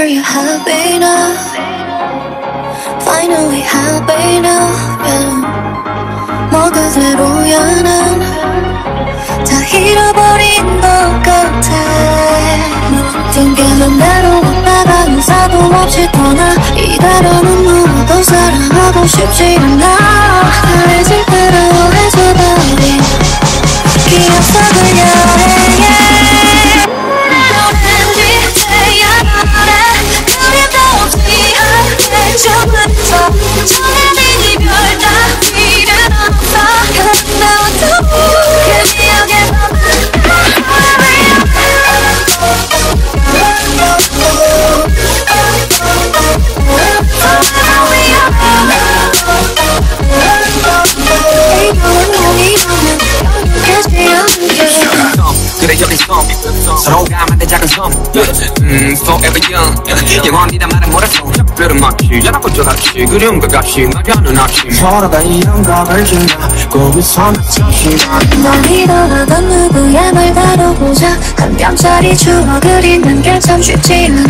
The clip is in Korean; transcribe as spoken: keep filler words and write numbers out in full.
Are you happy now? Finally happy now, yeah. 너 그대로야 난 다 잃어버린 것 같아. 모든 게 맘대로 왔다가 인사도 없이 떠나. 이대로는 누구도 사랑하고 싶지 않아. 그래질 대로 오래져버린 기억 속을 여행해. 정해진 이별 다 필요 없어. 나와도 그 기억에만 그래 여긴 섬 서로가 만든 작은 섬 음, forever young 영원히 다 말은 뭐라서 별은 마치 연합꽃과 같이 그리움과 같이 말하는 아침 서로가 이런 걸 주나 거기서 시간 널 믿어하던 누구야 말 다뤄보자. 한 뼘짜리 추억을 잊는 게 참 쉽지 않아.